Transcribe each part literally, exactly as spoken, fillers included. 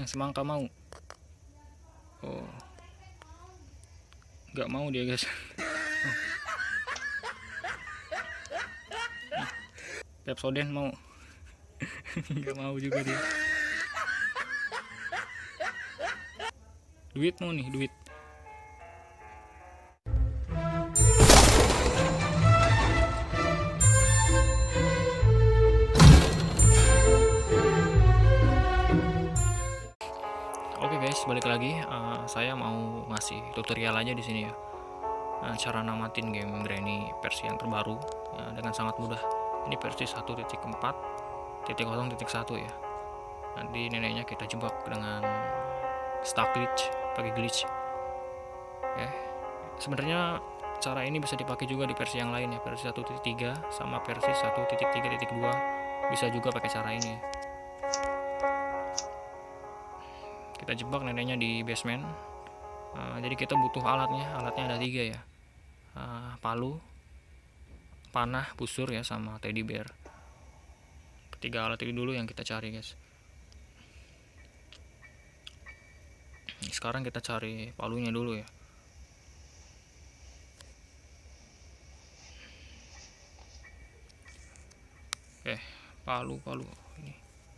yang semangka mau. Oh, nggak mau dia guys. Pepsoden mau. Nggak mau juga dia. Duit mau nih, duit. Oke guys, balik lagi. Uh, saya mau ngasih tutorial aja di sini ya. Uh, cara namatin game Granny versi yang terbaru uh, dengan sangat mudah. Ini versi satu titik empat titik nol titik satu ya. Nanti neneknya kita jebak dengan stuck glitch, pakai glitch. Oke. Sebenarnya cara ini bisa dipakai juga di versi yang lain ya, versi satu titik tiga sama versi satu titik tiga titik dua bisa juga pakai cara ini ya. Kita jebak neneknya di basement. Uh, jadi kita butuh alatnya, alatnya ada tiga ya, uh, palu, panah, busur ya, sama teddy bear. Ketiga alat ini dulu yang kita cari guys. Sekarang kita cari palunya dulu ya. Oke, palu palu ini.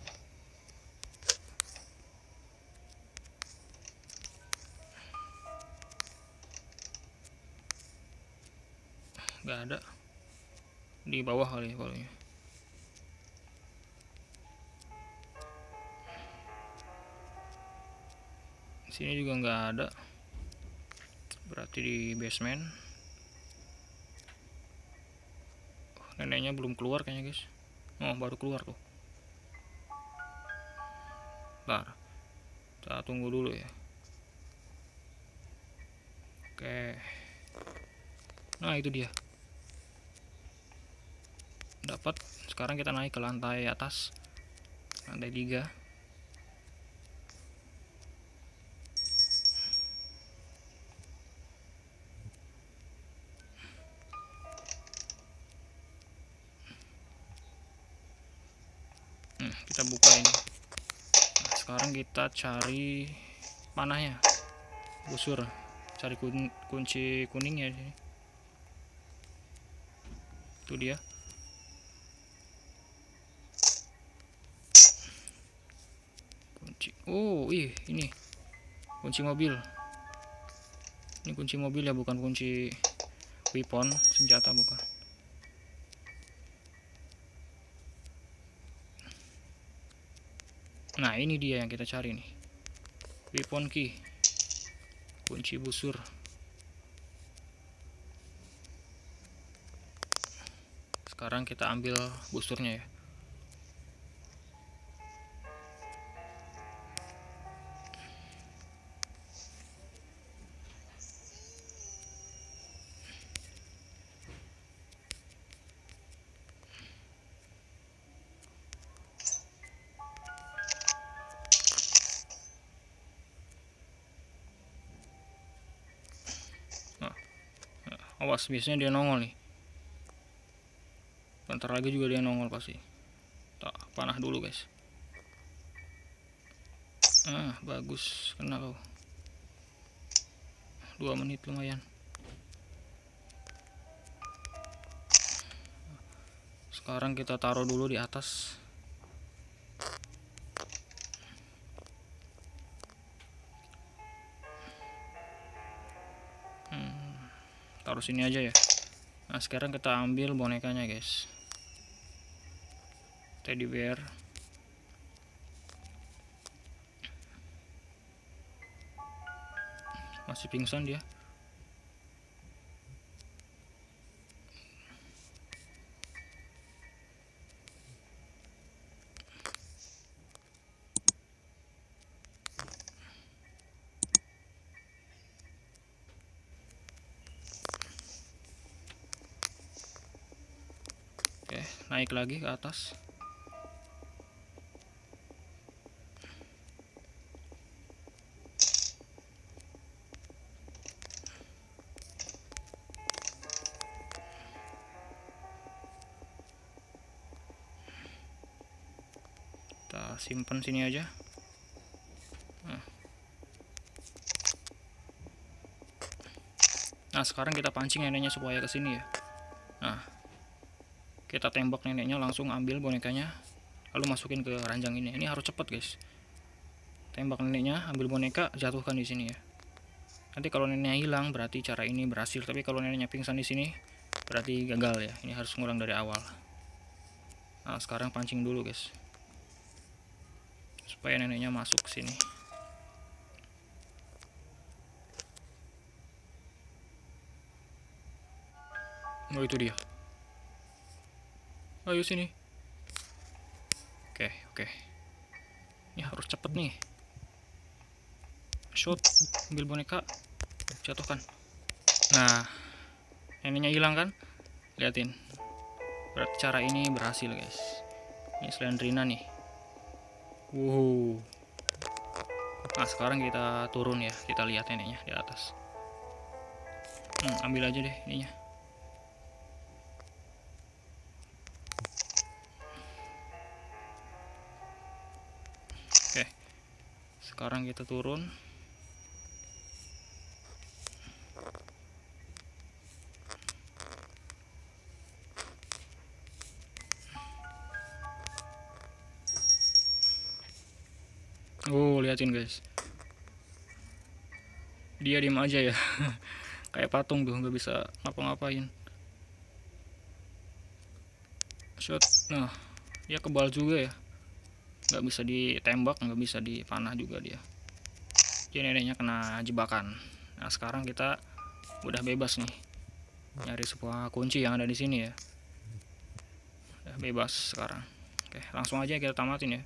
Nggak ada, di bawah kali ya palunya. Sini juga nggak ada, berarti di basement. Oh, neneknya belum keluar kayaknya guys. Oh, baru keluar tuh. Bentar, kita tunggu dulu ya. Oke, nah itu dia, dapat. Sekarang kita naik ke lantai atas, lantai tiga. Hmm, kita buka ini. Nah, sekarang kita cari panahnya, busur, cari kun kunci kuning ya ini. Itu dia. Kunci. Oh, ih, ini kunci mobil. Ini kunci mobil ya, bukan kunci weapon, senjata bukan. Nah, ini dia yang kita cari nih. Weapon key. Kunci busur. Sekarang kita ambil busurnya ya. Awas, biasanya dia nongol nih. Bentar lagi juga dia nongol pasti. Tak, panah dulu guys. Ah, bagus, kena kau. Dua menit lumayan. Sekarang kita taruh dulu di atas. Hmm, taruh sini aja ya. Nah, sekarang kita ambil bonekanya guys, teddy bear. Masih pingsan dia. Oke, naik lagi ke atas. Kita simpan sini aja. Nah sekarang kita pancing neneknya supaya kesini ya. Nah kita tembak neneknya, langsung ambil bonekanya, lalu masukin ke ranjang ini. Ini harus cepet guys. Tembak neneknya, ambil boneka, jatuhkan di sini ya. Nanti kalau neneknya hilang berarti cara ini berhasil, tapi kalau neneknya pingsan di sini berarti gagal ya. Ini harus ngulang dari awal. Nah sekarang pancing dulu guys, supaya neneknya masuk ke sini. Oh itu dia. Ayo sini. Oke oke. Ini harus cepet nih. Shot, ambil boneka, jatuhkan. Nah, neneknya hilang kan? Liatin. Berarti cara ini berhasil guys. Ini Slendrina nih. Wow. Nah sekarang kita turun ya. Kita lihat neneknya di atas. Hmm, ambil aja deh ininya. Oke. Sekarang kita turun. Oh, liatin guys. Dia diem aja ya. Kayak patung tuh, nggak bisa ngapa-ngapain. Shot. Nah, dia kebal juga ya. Nggak bisa ditembak, nggak bisa dipanah juga dia. Jadi neneknya kena jebakan. Nah, sekarang kita udah bebas nih. Nyari sebuah kunci yang ada di sini ya. Udah bebas sekarang. Oke, langsung aja kita tamatin ya.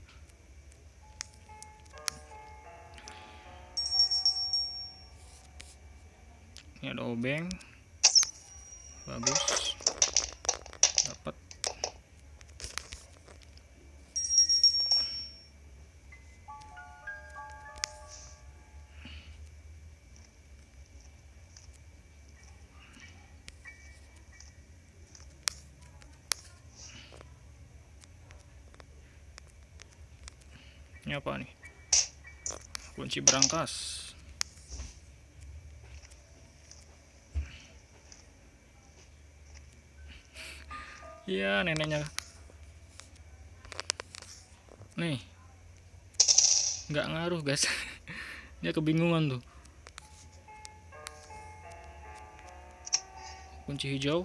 Ini ada obeng, bagus, dapat. Ini apa nih? Kunci berangkas. Iya, neneknya. Nih. Nggak ngaruh, guys. Dia kebingungan tuh. Kunci hijau.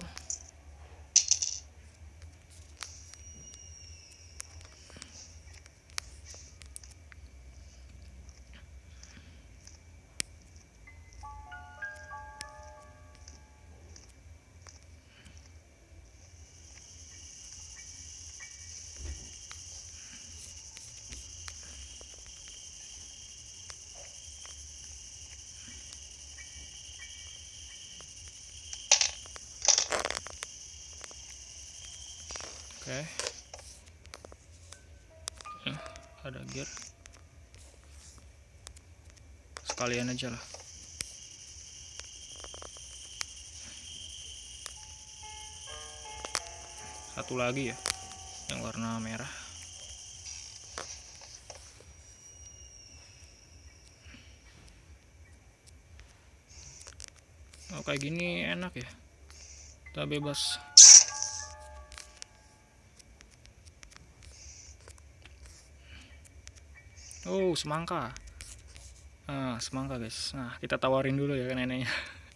Oke. Nah, ada gear. Sekalian aja lah. Satu lagi ya, yang warna merah. Oh, kayak gini enak ya. Kita bebas. Oh, semangka. Nah, semangka guys. Nah, kita tawarin dulu ya ke neneknya.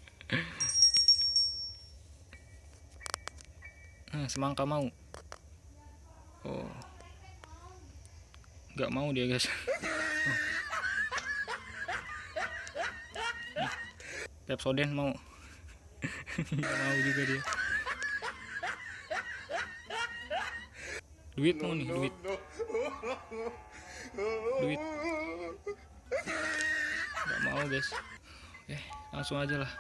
Nah, semangka mau. Oh, nggak mau dia guys. Oh. Pepsoden mau. Nggak mau juga dia. Duit mau nih, duit. Duit. Nggak mau guys. Oke, langsung aja lah.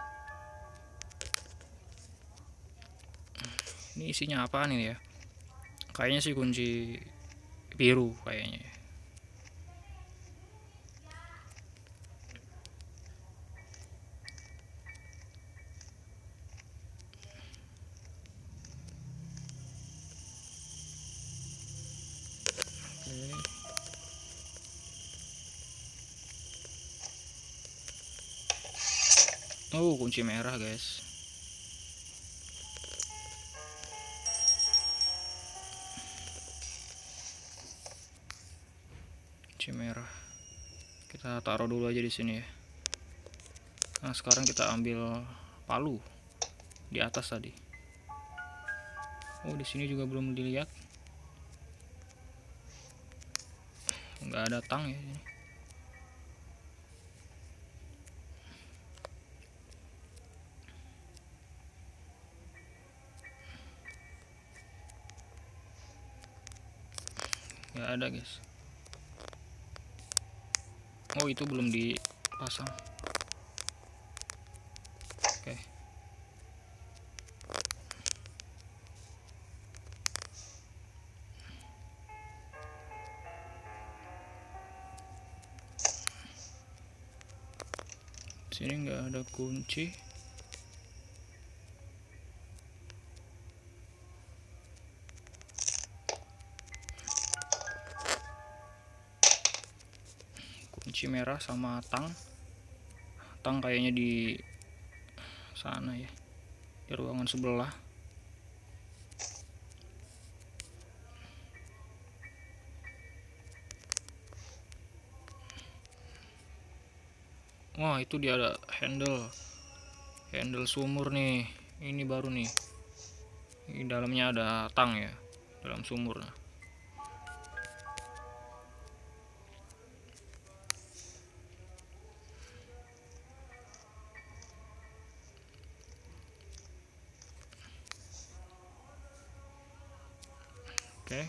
Ini isinya apa nih ya? Kayaknya sih kunci biru kayaknya. Oh, kunci merah guys. Kunci merah. Kita taruh dulu aja di sini ya. Nah, sekarang kita ambil palu di atas tadi. Oh, di sini juga belum dilihat. Nggak ada tang ya ini. Nggak ada guys. Oh, itu belum dipasang. Oke. Sini nggak ada kunci. Kunci merah sama tang. Tang kayaknya di sana ya, di ruangan sebelah. Wah, itu dia ada handle handle sumur nih. Ini baru nih. Di dalamnya ada tang ya, dalam sumur. Oke.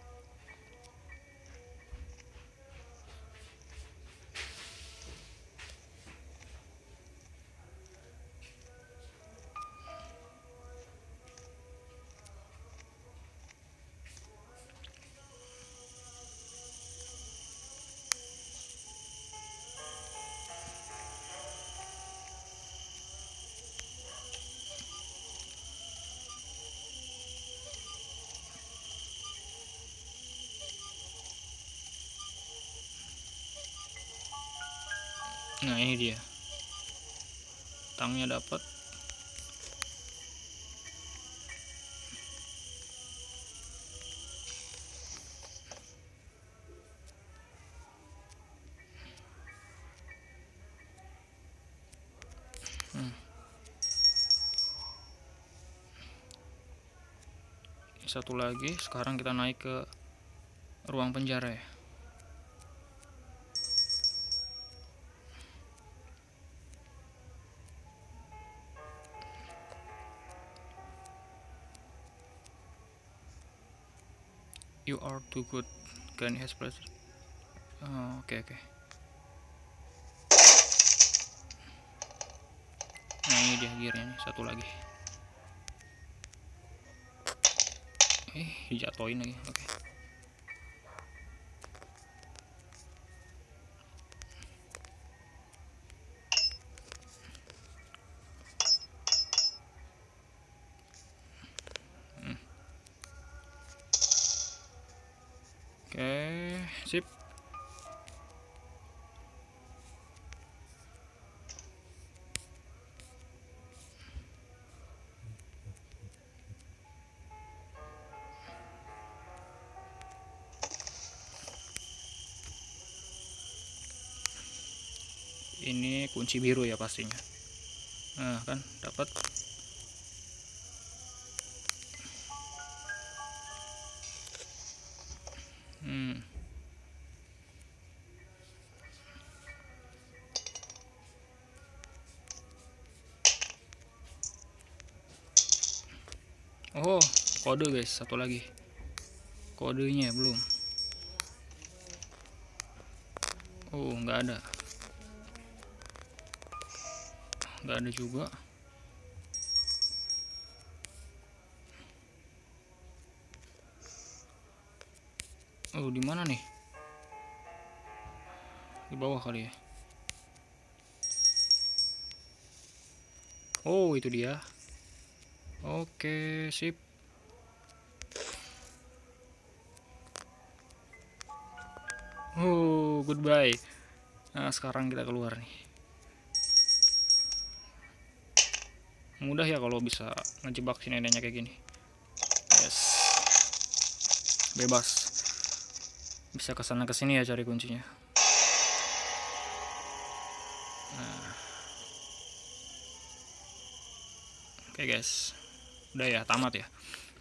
Nah, ini dia. Tangnya dapat. Hmm. Satu lagi. Sekarang kita naik ke ruang penjara ya. You are too good. Granny has pleasure. Oh, oke okay, oke. Okay. Nah, ini dia gearnya nih, satu lagi. Eh, dijatuhin lagi. Oke. Okay. Hmm. Oke, okay, sip. Ini kunci biru ya pastinya. Nah, kan dapat. Hmm. Oh, kode guys, satu lagi. Kodenya belum. Oh, nggak ada. Nggak ada juga. Oh, di mana nih? Di bawah kali ya. Oh, itu dia. Oke, sip. Oh, goodbye. Nah, sekarang kita keluar nih. mudah ya kalau bisa ngejebak si neneknya kayak gini. Yes, bebas, bisa kesana kesini ya cari kuncinya. Nah, oke guys, udah ya, tamat ya.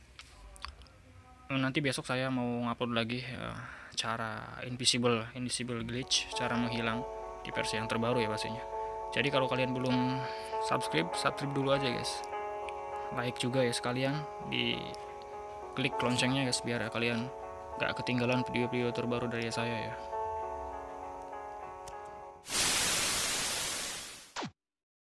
Nanti besok saya mau ngupload lagi ya, cara invisible invisible glitch, cara menghilang di versi yang terbaru ya pastinya. Jadi kalau kalian belum subscribe, subscribe dulu aja guys. Like juga ya sekalian, di klik loncengnya guys biar kalian gak ketinggalan video-video terbaru dari saya ya.